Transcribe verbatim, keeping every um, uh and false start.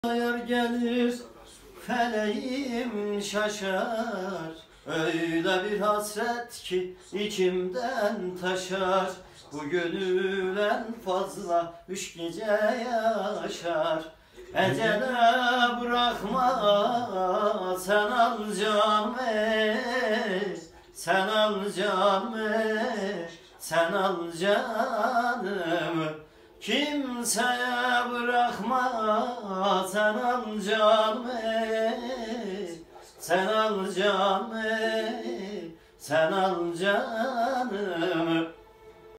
Yar gelir feleğim şaşar, öyle bir hasret ki içimden taşar. Bu gönül en fazla üç gece yaşar. Ecele bırakma sen al canımı, sen al canımı, sen al canımı. Kimseye bırakma sen al canımı, sen al canımı, sen al canımı.